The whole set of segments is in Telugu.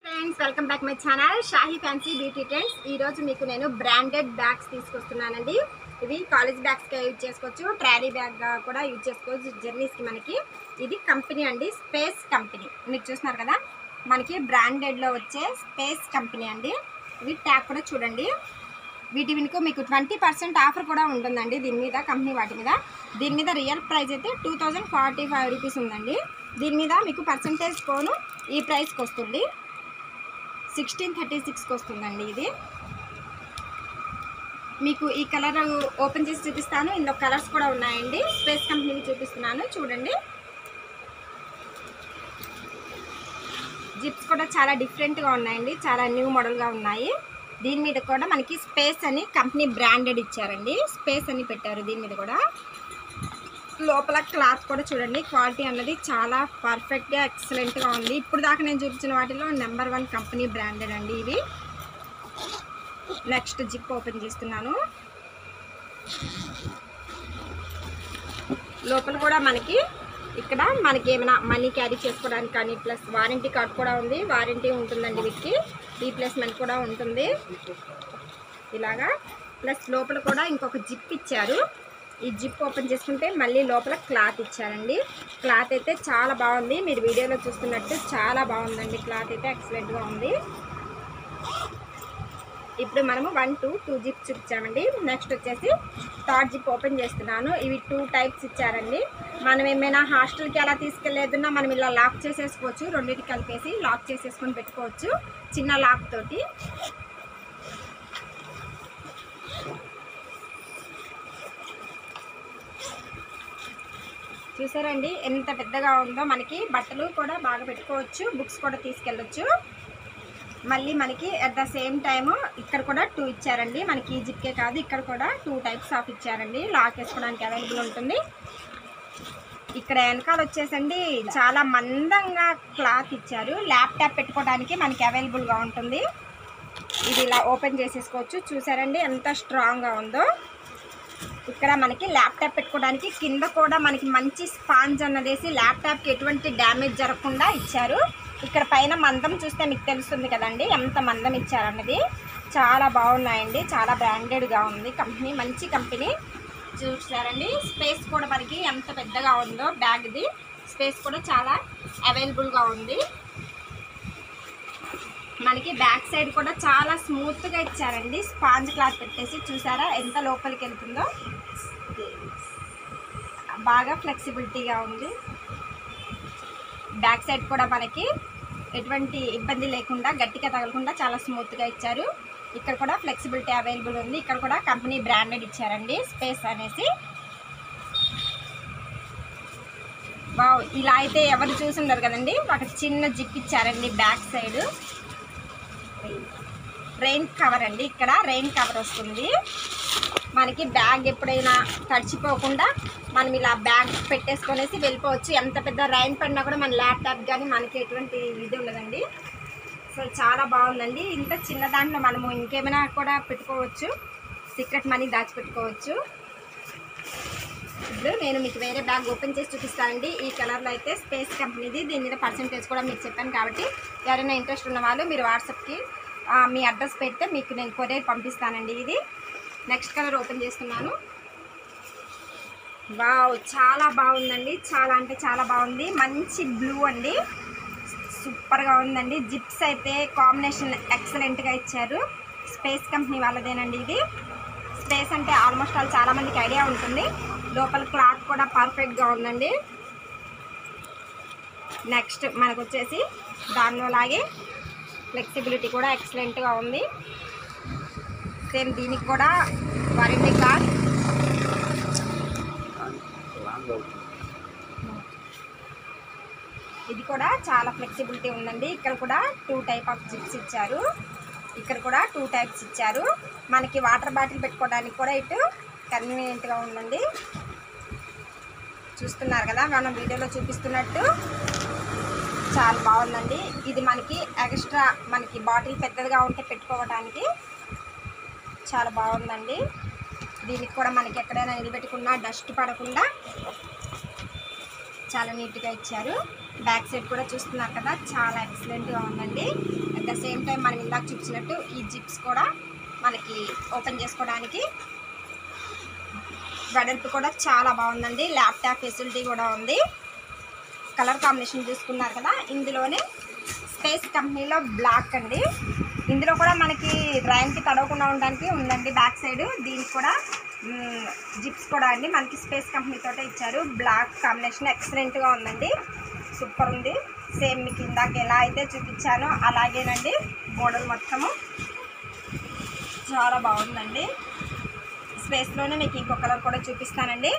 Friends welcome back my channel Shahi fancy beauty trends. ఈ రోజు మీకు నేను బ్రాండెడ్ బ్యాగ్స్ తీసుకొస్తున్నానండి. ఇవి కాలేజ్ బ్యాగ్స్గా యూజ్ చేసుకోవచ్చు, ట్రాలీ బ్యాగ్గా కూడా యూజ్ చేసుకోవచ్చు. జర్నీస్కి మనకి ఇది కంపెనీ అండి, స్పేస్ కంపెనీ. మీరు చూస్తున్నారు కదా, మనకి బ్రాండెడ్లో వచ్చే స్పేస్ కంపెనీ అండి. ఇవి ట్యాగ్ కూడా చూడండి. వీటి వెనుక మీకు 20% ఆఫర్ కూడా ఉంటుందండి దీని మీద, కంపెనీ వాటి మీద. దీని మీద రియల్ ప్రైస్ అయితే 2045 రూపీస్ ఉందండి. దీని మీద మీకు పర్సంటేజ్ పోను ఈ ప్రైస్కి వస్తుంది, 1636కి వస్తుందండి. ఇది మీకు ఈ కలర్ ఓపెన్ చేసి చూపిస్తాను. ఇందులో కలర్స్ కూడా ఉన్నాయండి. స్పేస్ కంపెనీవి చూపిస్తున్నాను చూడండి. జిప్స్ కూడా చాలా డిఫరెంట్గా ఉన్నాయండి, చాలా న్యూ మోడల్గా ఉన్నాయి. దీని మీద కూడా మనకి స్పేస్ అని కంపెనీ బ్రాండెడ్ ఇచ్చారండి, స్పేస్ అని పెట్టారు. దీని మీద కూడా లోపల క్లాత్ కూడా చూడండి, క్వాలిటీ అన్నది చాలా పర్ఫెక్ట్గా ఎక్సలెంట్గా ఉంది. ఇప్పుడు దాకా నేను చూపించిన వాటిలో నెంబర్ 1 కంపెనీ బ్రాండెడ్ అండి ఇవి. నెక్స్ట్ జిప్ ఓపెన్ చేస్తున్నాను. లోపల కూడా మనకి ఇక్కడ ఏమైనా మనీ క్యారీ చేసుకోవడానికి కానీ, ప్లస్ వారంటీ కార్డ్ కూడా ఉంది. వారంటీ ఉంటుందండి వీటికి, రీప్లేస్మెంట్ కూడా ఉంటుంది ఇలాగా. ప్లస్ లోపల కూడా ఇంకొక జిప్ ఇచ్చారు. ఈ జిప్ ఓపెన్ చేసుకుంటే మళ్ళీ లోపల క్లాత్ ఇచ్చారండి. క్లాత్ అయితే చాలా బాగుంది, మీరు వీడియోలో చూస్తున్నట్టు చాలా బాగుందండి. క్లాత్ అయితే ఎక్సలెంట్గా ఉంది. ఇప్పుడు మనము 2 జిప్స్ చూపించామండి. నెక్స్ట్ వచ్చేసి థర్డ్ జిప్ ఓపెన్ చేస్తున్నాను. ఇవి 2 టైప్స్ ఇచ్చారండి. మనం ఏమైనా హాస్టల్కి అలా తీసుకెళ్ళేదున్నా మనం ఇలా లాక్ చేసేసుకోవచ్చు, రెండింటికి కలిపేసి లాక్ చేసేసుకొని పెట్టుకోవచ్చు చిన్న లాక్ తోటి. చూసారండి ఎంత పెద్దగా ఉందో. మనకి బట్టలు కూడా బాగా పెట్టుకోవచ్చు, బుక్స్ కూడా తీసుకెళ్ళొచ్చు. మళ్ళీ మనకి అట్ ద సేమ్ టైము ఇక్కడ కూడా 2 ఇచ్చారండి. మనకి ఈ జిప్కే కాదు, ఇక్కడ కూడా 2 టైప్స్ ఆఫ్ ఇచ్చారండి. లాక్ వేసుకోవడానికి అవైలబుల్ ఉంటుంది. ఇక్కడ వెనకాల వచ్చేసండి చాలా మందంగా క్లాత్ ఇచ్చారు. ల్యాప్టాప్ పెట్టుకోవడానికి మనకి అవైలబుల్గా ఉంటుంది. ఇది ఇలా ఓపెన్ చేసేసుకోవచ్చు. చూసారండి ఎంత స్ట్రాంగ్గా ఉందో. ఇక్కడ మనకి ల్యాప్టాప్ పెట్టుకోవడానికి కింద కూడా మనకి మంచి స్పాంజ్ అన్నదేసి ల్యాప్టాప్కి ఎటువంటి డ్యామేజ్ జరగకుండా ఇచ్చారు. ఇక్కడ పైన మందం చూస్తే మీకు తెలుస్తుంది కదండి ఎంత మందం ఇచ్చారన్నది. చాలా బాగున్నాయండి, చాలా బ్రాండెడ్గా ఉంది కంపెనీ, మంచి కంపెనీ. చూసారండి స్పేస్ కూడా మనకి ఎంత పెద్దగా ఉందో. బ్యాగ్ది స్పేస్ కూడా చాలా అవైలబుల్గా ఉంది. మనకి బ్యాక్ సైడ్ కూడా చాలా స్మూత్గా ఇచ్చారండి, స్పాంజ్ క్లాత్ పెట్టేసి. చూసారా ఎంత లోపలికి వెళ్తుందో, బాగా ఫ్లెక్సిబిలిటీగా ఉంది. బ్యాక్ సైడ్ కూడా మనకి ఎటువంటి ఇబ్బంది లేకుండా, గట్టిగా తగలకుండా చాలా స్మూత్గా ఇచ్చారు. ఇక్కడ కూడా ఫ్లెక్సిబిలిటీ అవైలబుల్ ఉంది. ఇక్కడ కూడా కంపెనీ బ్రాండెడ్ ఇచ్చారండి, స్పేస్ అనేసి. వావ్, ఇలా అయితే ఎవరు చూసుండరు కదండి. ఒక చిన్న జిప్ ఇచ్చారండి బ్యాక్ సైడ్. రెయిన్ కవర్ అండి, ఇక్కడ రెయిన్ కవర్ వస్తుంది. మనకి బ్యాగ్ ఎప్పుడైనా తడిచిపోకుండా మనం ఇలా బ్యాగ్ పెట్టేసుకొనేసి వెళ్ళిపోవచ్చు. ఎంత పెద్ద రైన్ పడినా కూడా మన ల్యాప్టాప్ కానీ మనకి ఎటువంటి ఇది ఉండదండి. సో చాలా బాగుందండి. ఇంత చిన్న దాంట్లో మనము ఇంకేమైనా కూడా పెట్టుకోవచ్చు, సీక్రెట్ మనీ దాచిపెట్టుకోవచ్చు. ఇప్పుడు నేను మీకు వేరే బ్యాగ్ ఓపెన్ చేసి చూపిస్తానండి. ఈ కలర్లో అయితే స్పేస్ కంపెనీది. దీని మీద పర్సంటేజ్ కూడా మీకు చెప్పాను కాబట్టి ఎవరైనా ఇంట్రెస్ట్ ఉన్న వాళ్ళు మీరు వాట్సాప్కి మీ అడ్రస్ పెడితే మీకు నేను కొరియర్ పంపిస్తానండి. ఇది నెక్స్ట్ కలర్ ఓపెన్ చేస్తున్నాను. వావ్, చాలా బాగుందండి, చాలా అంటే చాలా బాగుంది. మంచి బ్లూ అండి, సూపర్గా ఉందండి. జిప్స్ అయితే కాంబినేషన్ ఎక్సలెంట్గా ఇచ్చారు. స్పేస్ కంపెనీ వాళ్ళదేనండి ఇది. స్పేస్ అంటే ఆల్మోస్ట్ ఆల్ చాలామందికి ఐడియా ఉంటుంది. లోపల క్లాత్ కూడా పర్ఫెక్ట్గా ఉందండి. నెక్స్ట్ మనకు వచ్చేసి దానిలో లాగే ఫ్లెక్సిబిలిటీ కూడా ఎక్సలెంట్గా ఉంది. సేమ్ దీనికి కూడా వారంటీ కార్డ్. ఇది కూడా చాలా ఫ్లెక్సిబిలిటీ ఉందండి. ఇక్కడ కూడా 2 టైప్ ఆఫ్ జిప్స్ ఇచ్చారు. ఇక్కడ కూడా 2 టైప్స్ ఇచ్చారు. మనకి వాటర్ బాటిల్ పెట్టుకోవడానికి కూడా ఇటు కన్వీనియంట్గా ఉందండి. చూస్తున్నారు కదా మనం వీడియోలో చూపిస్తున్నట్టు, చాలా బాగుందండి. ఇది మనకి ఎక్స్ట్రా మనకి బాటిల్ పెద్దదిగా ఉంటే పెట్టుకోవడానికి చాలా బాగుందండి. దీనికి కూడా మనకి ఎక్కడైనా నిలబెట్టుకున్నా డస్ట్ పడకుండా చాలా నీట్గా ఇచ్చారు. బ్యాక్ సైడ్ కూడా చూస్తున్నారు కదా, చాలా ఎక్సలెంట్గా ఉందండి. అట్ ద సేమ్ టైం మనం ఇందాక చూపించినట్టు ఈ జిప్స్ కూడా మనకి ఓపెన్ చేసుకోవడానికి వెడల్పు కూడా చాలా బాగుందండి. ల్యాప్టాప్ ఫెసిలిటీ కూడా ఉంది. కలర్ కాంబినేషన్ చూసుకున్నారు కదా, ఇందులోనే స్పేస్ కంపెనీలో బ్లాక్ అండి. ఇందులో కూడా మనకి డ్రైన్కి తడవకుండా ఉండడానికి ఉందండి బ్యాక్ సైడ్. దీనికి కూడా జిప్స్ కూడా అండి మనకి స్పేస్ కంపెనీతో ఇచ్చారు. బ్లాక్ కాంబినేషన్ ఎక్సలెంట్గా ఉందండి, సూపర్ ఉంది. సేమ్ మీకు ఇందాక ఎలా అయితే చూపించానో అలాగేనండి. మోడల్ మొత్తము చాలా బాగుందండి. స్పేస్లోనే మీకు ఇంకో కలర్ కూడా చూపిస్తానండి.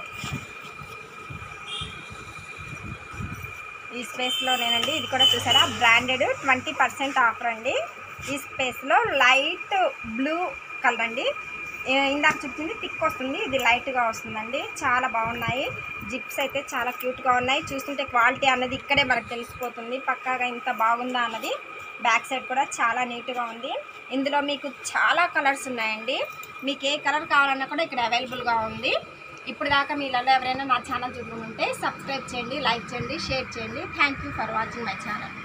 ఈ స్పేస్లోనేనండి, ఇది కూడా చూసారా, బ్రాండెడ్ 20% ఆఫర్ అండి. ఈ స్పేస్లో లైట్ బ్లూ కలర్ అండి. ఇందాక చూపించింది థిక్ వస్తుంది, ఇది లైట్గా వస్తుందండి. చాలా బాగున్నాయి. జిప్స్ అయితే చాలా క్యూట్గా ఉన్నాయి. చూస్తుంటే క్వాలిటీ అన్నది ఇక్కడే మనకు తెలిసిపోతుంది పక్కాగా ఇంత బాగుందా అన్నది. బ్యాక్ సైడ్ కూడా చాలా నీట్గా ఉంది. ఇందులో మీకు చాలా కలర్స్ ఉన్నాయండి. మీకు ఏ కలర్ కావాలన్నా కూడా ఇక్కడ అవైలబుల్గా ఉంది. ఇప్పుడు దాకా మీలలో ఎవరైనా నా ఛానల్ చూసుకుంటే సబ్స్క్రైబ్ చేయండి, లైక్ చేయండి, షేర్ చేయండి. Thank you for watching my channel.